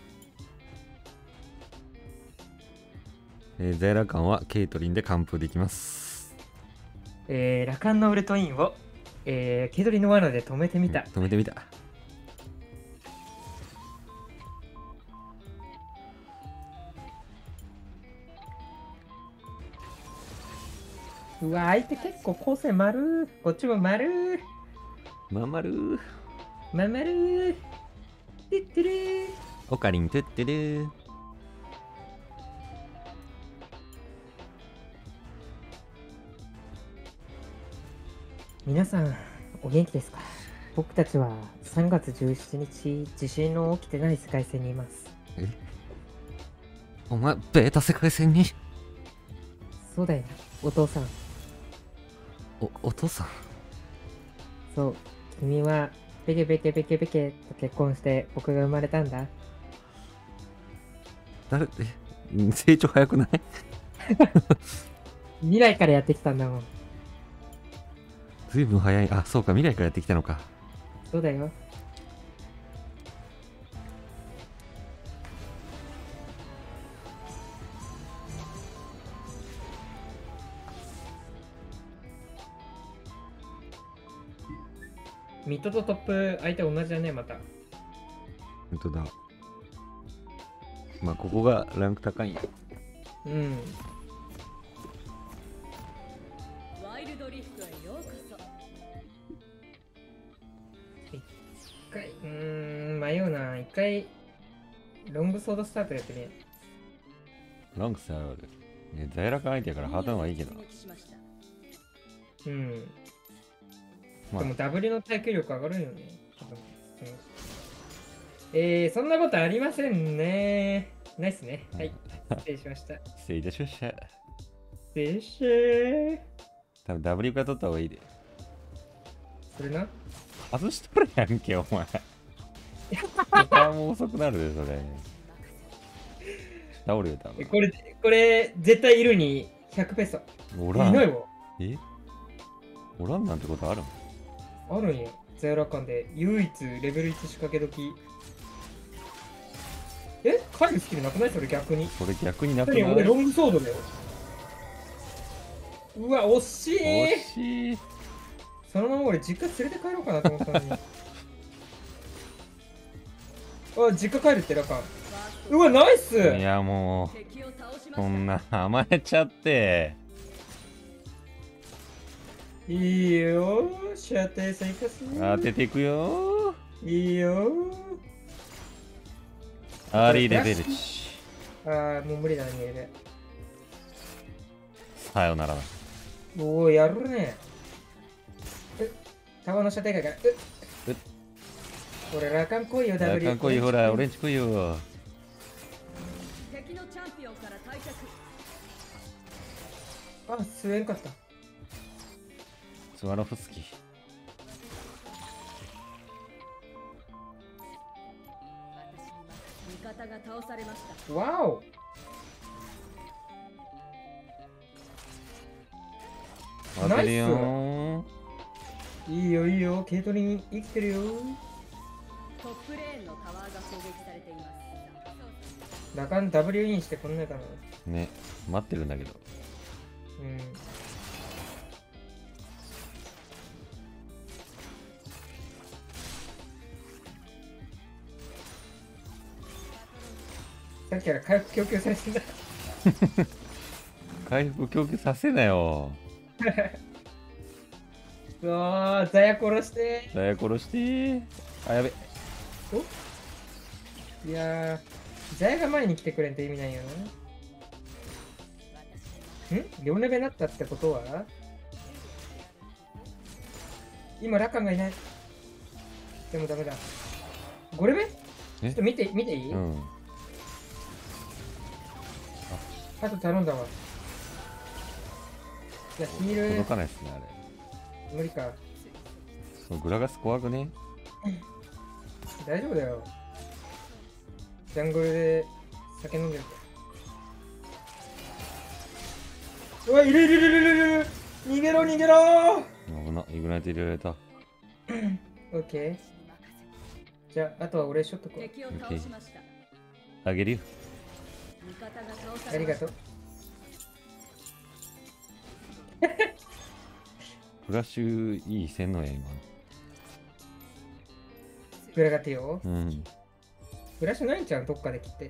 ザイラカンはケイトリンで完封できます。 ラカンのウルトインを、ケイトリンの罠で止めてみた。 止めてみた。 うわ、相手結構構成丸。こっちも丸。 まんまるー。 まん丸。ててってれー。 オカリントゥットゥルー。 皆さん、お元気ですか？僕たちは3月17日、地震の起きてない世界線にいます。 お前、ベータ世界線に。 そうだよ、お父さん。 お父さん。 そう、君はベケベケベケベケと結婚して僕が生まれたんだ。 成長早くない？ 未来からやってきたんだもん。 ずいぶん早い。あ、そうか、未来からやってきたのか。 そうだよ。ミッドとトップ相手同じだね、また。 本当だ。まあ、ここがランク高いんや。 うん。 ワイルドリフトへようこそ。 迷うな。一回、ロングソードスタートやってみよランク差ある。ね、在楽相手やからハートの方がいいけどな。 う。うん。 まあでも W の耐久力上がるよね。多分そんなことありませんね。ないっすね。はい。失礼しました。 失礼いたしました。 失礼しー。 多分 W から取った方がいいで。 それな。 外しとるやんけ、お前。時間も遅くなるで、それ。倒るよ、多分。 これ、絶対いるに100ペソ。 おらん。 いないわ。 えおらんなんてことあるん？ あるんや。ゼロラカンで唯一レベル1仕掛け時。帰るスキルなくない？それ逆に。 それ逆になくない？ 俺ロングソードだよ。うわ、惜しい。 惜しい。 そのまま俺実家連れて帰ろうかなと思ったのに。あ、実家帰るってラカン。うわ、ナイス。 いや、もう、そんな甘えちゃって。 いいよ、射程生活。 当てていくよ。 いいよ。 アーリーレベル値。 もう無理だね、見える。 さよならだ。 おお、やるね。タワーの射程外から。俺、ラカン来いよ、 ラ W。 カン来いよ、ほら、俺んち来いよ。 敵のチャンピオンから退却。 吸えんかった。 スワロフスキー。 味方が倒されました。 わお。 当てるよー。 いいよ、いいよ。ケイトリン生きてるよ。 トップレーンのタワーが攻撃されています。 ラカン W インしてこんないかな。 ね、待ってるんだけど。 うん。さっきから回復供給されてんだ。 回復供給させなよ。 うわー、ザヤ殺して。 ザヤ殺してー。あ、やべ。 いやー、ザヤが前に来てくれんと意味ないよな。4レベルになったってことは今ラカンがいない。でもダメだ。5レベル？ちょっと見ていい？ うん。 あと頼んだわ。じゃあヒール。 届かないっすね、あれ。 無理か。 そう、グラガス怖くね？ 大丈夫だよ。ジャングルで酒飲んでるから。うわ、いる。逃げろ。 危な、イグナイト入れられた。 オッケー。じゃあ、あとは俺ショットこう。 敵を倒しました。 あげるよ。 味方が倒さありがとう。 フラッシュいい洗脳や、今。 グラガティオ。 うん。 フラッシュないんちゃう？どっかで切って。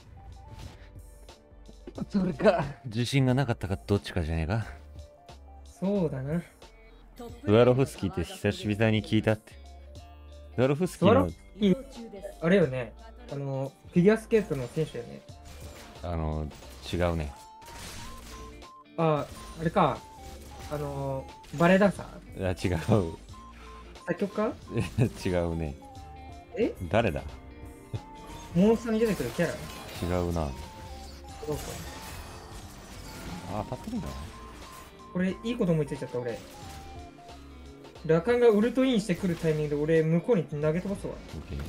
それか。自信がなかったかどっちかじゃねえか。 そうだな。 スワロフスキーって久しぶりに聞いたって。 スワロフスキーのスワロフスキー、 移動中です。 あれよね。フィギュアスケートの選手よね。 違うね。 あ、あれか。バレエダンサーいや、違う。 作曲家違うね。 え誰だ？ モンスターに出てくるキャラ違うな。 そうか。 あ、当たってるんだ。 これ、いいこと思いついちゃった、俺。ラカンがウルトインしてくるタイミングで俺、向こうに投げ飛ばすわ。 オッケ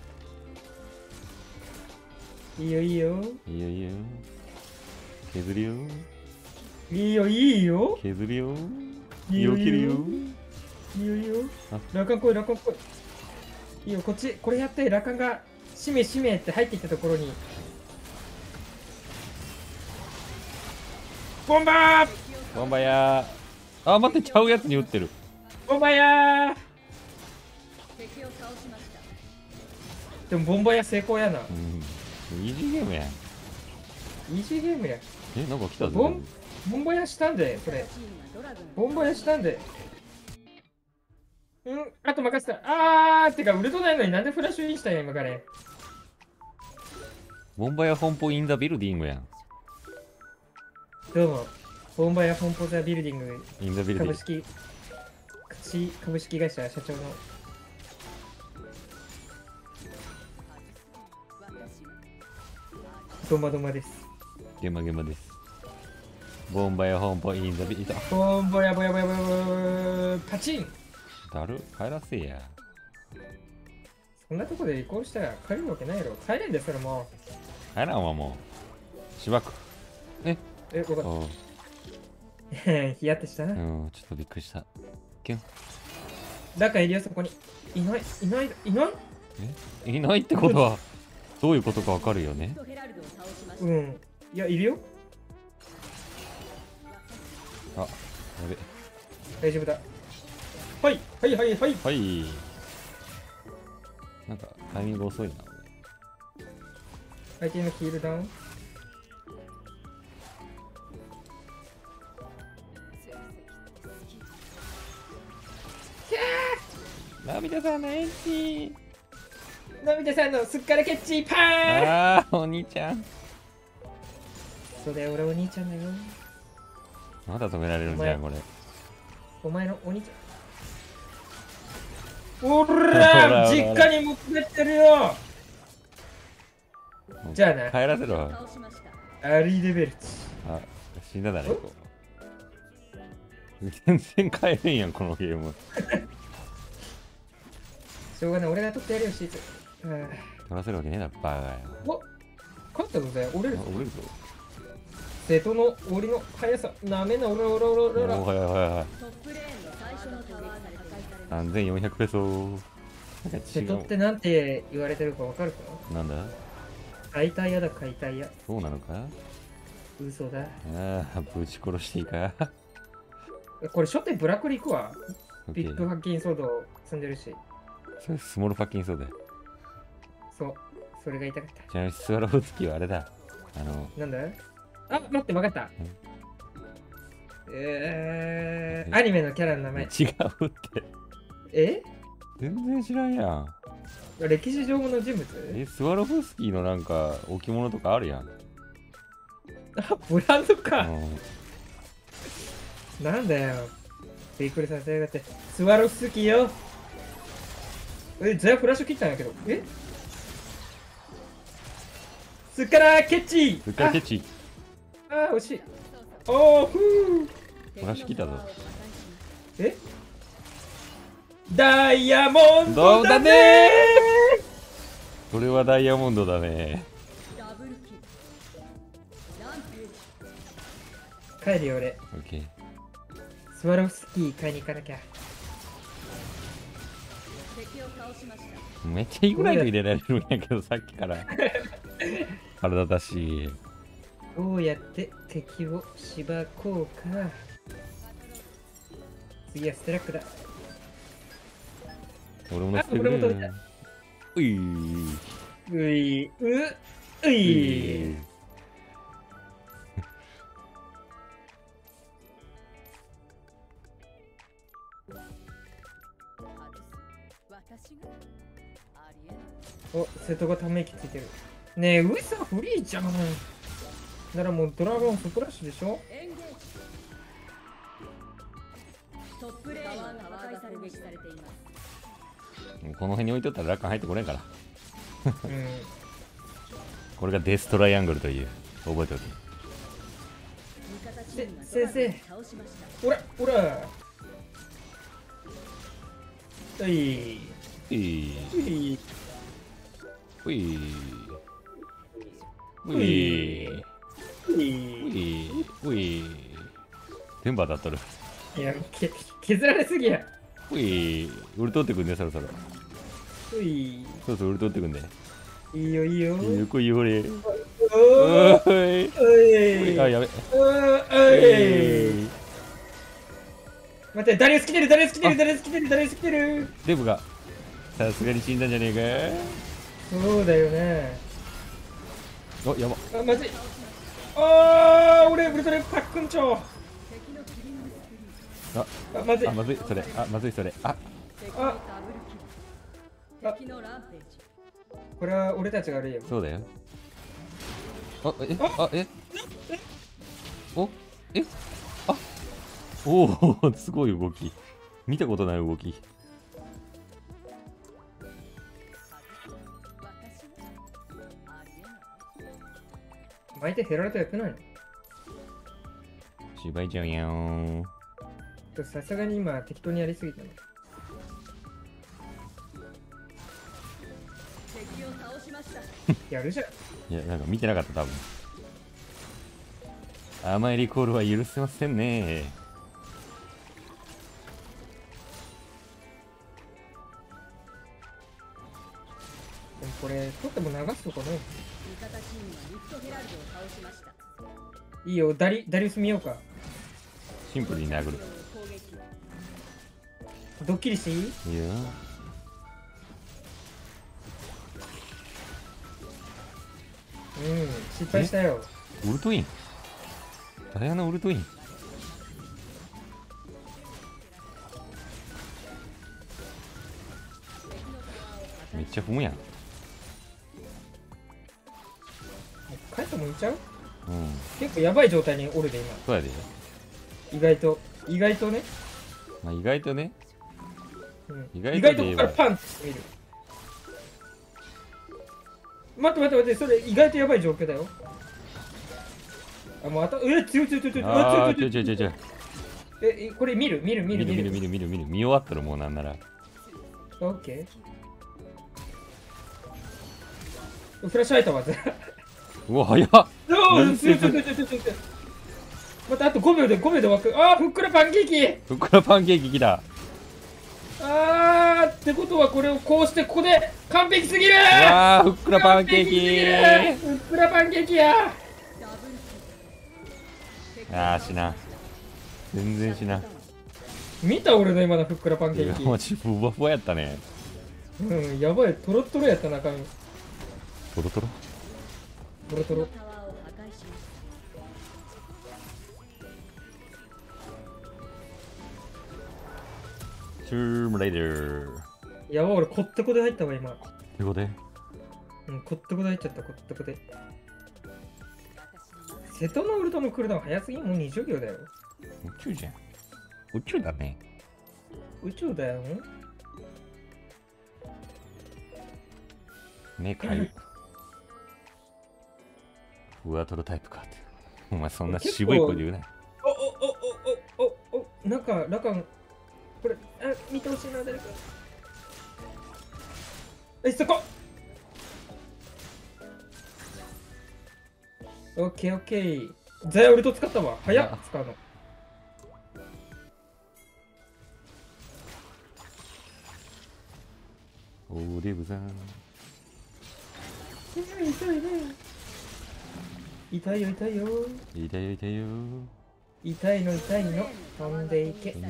ー。 いいよ、いいよ。 いいよいいよ。削るよ。 いいよ、いいよ。 削るよ。 いいよ、 避けるよ。 いいよ、いいよあ。 ラカン来い、ラカン来い。いいよ、こっち、これやって、ラカンが、しめしめって入ってきたところに。ボンバーボンバヤー。あ、待って、ちゃうやつに撃ってる。 ボンバヤー敵を倒しました。 でも、ボンバヤー成功やな。 うん。イージーゲームやん。 イージーゲームや。 え、なんか来たぞ。 ボンバヤーしたんで、それ。 チームがドラグンボンバヤーしたんで。あと任せた。あー、てか、ウルトないのになんでフラッシュインしたんや、今から。 ボンバヤ本舗インザビルディングやん。 どうも、ボンバヤ本舗ザビルディングインザビルディング。 株式、株式会社社長の。ドマドマです。 現場です。ボンバヤ本舗インザビルディング。 ボンバヤボヤボヤボヤボヤパチンだる帰らせや。 そんなとこで移行したら帰るわけないやろ。帰れんで、それも帰らんわ、もう。しばく。え、 う。よかっおう。 た。ヒヤってしたうん、ちょっとびっくりした。キュン。 だからいるよ、そこに。いない、いない、いないえ、いないってことは、どういうことかわかるよね。 ヘラルドを倒しました。 うん。いや、いるよ。 あ、やべ。 大丈夫だ。はい、はい、はい、はい。 はい。なんか、タイミング遅いな、 相手のヒールダウン。 俺。涙さんのエンチ。 のび太さんのすっからケッチパーンああ、お兄ちゃん。 そうだよ、俺お兄ちゃんだよ。 まだ止められるんじゃん、これ。 お前のお兄ちゃん。おら実家に持ってってるよ。じゃあな帰らせろ。 倒しました。 アリーデベルチ。 あ、死んだだね、こう。全然帰れんやん、このゲーム。 しょうがない、俺が取ってやるよ、シーズン。 取らせるわけねえだろ、バカよ。 お勝ったぞ、ぜ。折れるあ、。折れるぞ。 瀬戸の檻の速さ、なめんな、オラオラオラオラオラ。 おー、はいはいはい。 トップレーンの最初のタワーが破壊されまし 3400ペソ。なんか違瀬戸ってなんて言われてるかわかるかう。なんだ解体屋だ、解体屋。 そうなのか。 嘘だ。 ああ、ぶち殺していいか。 これ、初手ブラックリ行くわ。 オッケービッグハッキンソード積んでるし。 それスモールファッキンそうだよ。 そう、それが言いたかった。 ちなみにスワロフスキーはあれだ。 なんだあ、待って、分かった。アニメのキャラの名前。 違うって。 え全然知らんやん。 歴史上の人物スワロフスキーのなんか置物とかあるやん。 あ、ブランドか。 うん。 なんだよ。びっくりさせやがって。スワロフスキーよ。ゼアフラッシュ切ったんやけど。すっからケッチそっからケチ。 惜しい。おーふーフラッシュ切ったぞ。 えダイヤモンドだねそれはダイヤモンドだね。 た。ダブルキル。ランページ。 帰るよ俺。 オッケー。 スワロフスキー買いに行かなきゃ。 敵を倒しました。 めっちゃいいぐらいで入れられるんやけど、さっきから。体だし。 どうやって敵をしばこうか。次はステラックだ。 俺も乗ってく俺も取れたれ。ういうい。 外す。私私がありえない。 お、瀬戸がため息ついてる。ねえ、ウイサーフリーじゃん。だからもうドラゴンスプラッシュでしょ。 エンゲージ。トップレーンが破壊され攻撃されています。 この辺に置いとったらラッカン入ってこれんから。 うん。 これがデストライアングルという。覚えておけ。 味方チームが先生倒しました。 ほら、ほら。はい。 うい。 はいうい。ううい。 いうい。うい。全部当たっとる。 いや、削られすぎや。 うい。ウルトってくんね、そろそろ。 うい。 そうそう、ウルトってくんね。 いいよ、いいよ。 いいよ、こいいよ、ほれ。 おーおい。 おい。 あ、やべ。 おい。待って、誰好きてる、誰好きてる、誰好きてる、誰好きてる。 デブが、さすがに死んだんじゃねえそうだよね。 か。お、やば。 あ、まずい。あー、俺、ブルトレパックンチョ。 敵のキリングスプリー。 あ、 あ、まずい。 まずい、それ。あ、まずい、それ。あ、 敵のダブルキル。 あ敵のランページ。 これは俺たちが悪いよ。 そうだよ。あ、え、お、え、あ、おお、すごい動き。見たことない動き。 私がありえない。 巻いて減られたやってないの。 芝居ちゃうやん。 さすがに今適当にやりすぎたの。 敵を倒しました。 やるじゃん。 いや、なんか見てなかった、多分。甘いリコールは許せませんね。 でもこれ、取っても流すとかね。 味方チームがリフトヘラルドを倒しました。 いいよ、ダリウス見ようか。 シンプルに殴る。 攻撃。 ドッキリしていい？ いや、 うん、失敗したよ。 ウルトイン。ダイアナウルトイン。めっちゃ踏むやん。 帰ってもいっちゃう？ うん。 結構やばい状態におるで今。 そうやで。 意外とね。 まあ、意外とね。 うん、 意外と意外とここからパンって見る。待って、それ意外とやばい状況だよ。あ、もう強い。 ああ、 強い。 ちょ。 これ見る。 見終わったらもうなんなら。 オッケー。フラッシュ開いたわ。 うわ、早っ。 強い。またあと5秒で湧く。あー、ふっくらパンケーキ。 ふっくらパンケーキ来た。 あー、ってことはこれをこうしてここで完璧すぎる。 わあ、ふっくらパンケーキ。 ふっくらパンケーキや。 ダブルキル。 ああ、しな。全然しな。 見た俺の今のふっくらパンケいや、 ーキ。 マジふわふわやったね。 うん、やばい、トロットロやった中身。 トロトロ。 トロトロ。 タワーを破壊しました。 トゥームレイダー。 やばい、俺こってこで入ったわ今。 ということで、 うん、こってこで入っちゃった、こってこで。 私の瀬戸のウルトも来るの早すぎ、もう20秒だよ。 宇宙じゃん。宇宙だね。 宇宙だよ。 目かゆい。ふわトロタイプかって。お前そんな渋い声で言うな。 なんか、ラカン、これ、見てほしいな、誰か。そこ。オッケー。ザヤウルト使ったわ。早っ、使うの。 おデブさん。 痛いね。痛いよ。 痛いよ。 痛いの。飛んでいけ。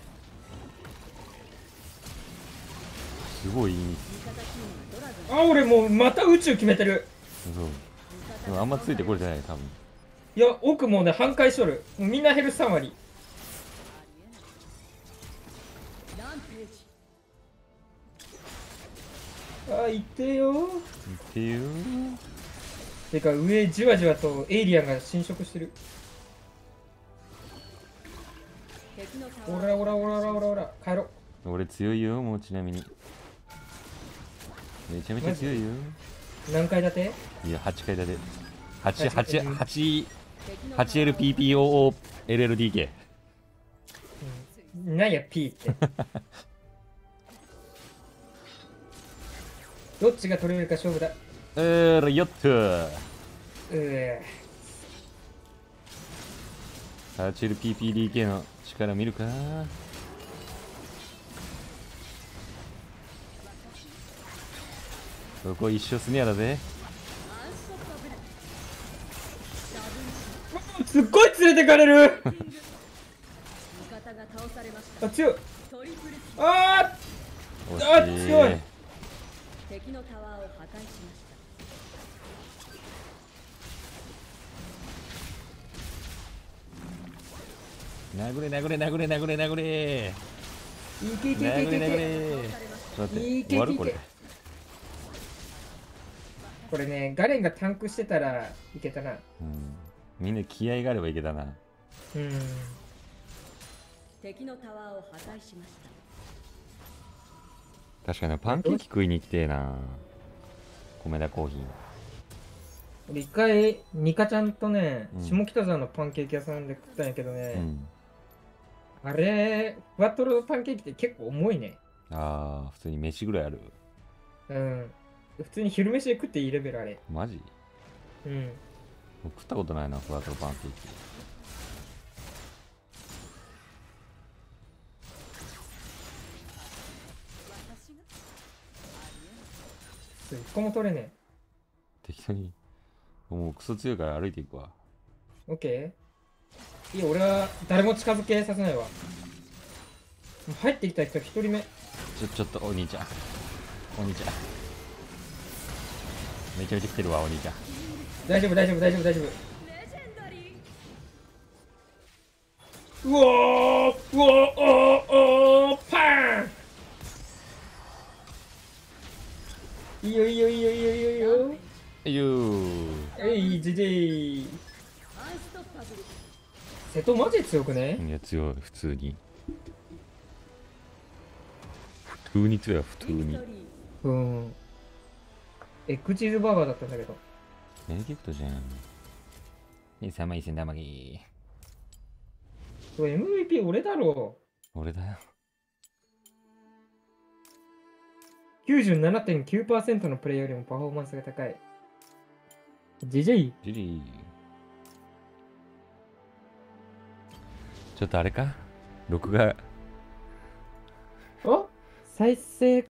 すごいいい。 味方チームがドラゴン。 俺もうまた宇宙決めてる。 そうでもあんまついてこれてない多分。 いや、奥もうね、半壊しとる。もうみんなヘルス3割。 ランページ。 あ、いってよ。 見てよー。 てか、上じわじわとエイリアンが侵食してる。 敵のタオワーラオラオラオラオラオラ、帰ろう。 俺強いよ、もうちなみに。めちゃめちゃ強いよ。 何階建て？ いや、8階建て。 8 8LPPOOLLDK。 なんや P ってどっちが取れるか勝負だ。 よっと。 う 8LPPDK の力見るか。そこ一生スネアだぜ。 アンストッパブルダブルすっごい連れてかれる。 キング味方が倒されましたあ、強い。 トリプルキルあ惜しあ強い。 敵のタワーを破壊しました殴れ殴れ殴れ殴れ殴れ。 ー、いけいけいけい殴れ殴けいけ。 れ。ちょっと待って、 いけいけ終わるこれ。 これね、ガレンがタンクしてたらいけたな。 うん。みんな気合があればいけたな。 うん。 敵のタワーを破壊しました確かにパンケーキ食いに行きてえな。米田コーヒー。 俺一回、ニカちゃんとね、 うん下北沢のパンケーキ屋さんで食ったんやけどね、 うん。 あれ、ふわとろパンケーキって結構重いね。 ああ、普通に飯ぐらいある。 うん。普通に昼飯で食っていいレベルあれ。 マジ？ うん。 僕食ったことないな、ふわとろパンケーキ。 私が一個も取れね適当に。もうクソ強いから歩いていくわ。 え。オッケー。いいよ、俺は誰も近づけさせないわ。もう入ってきた人一人目。 ちょっと、お兄ちゃん。お兄ちゃん。めちゃめちゃ来てるわ、お兄ちゃん。 大丈夫、大丈夫、大丈夫、大丈夫。 レジェンダリーうおーうおーおーパーン。いいよ、いいよ、いいよ、いいよ、いいよ、いいよ。 えいよー。 えい、ジジイ。 アンストッパブル瀬戸マジ強くね？ いや、強い、普通に。普通に強いわ、普通にビクト。リーうん。エッグチーズバーガーだったんだけど。 メディクトじゃん。3万1000玉木。 これ MVP 俺だろ俺だよ。 う。97.9% のプレイよりもパフォーマンスが高い。ジジイ。 ジリー。ちょっとあれか録画。 お再生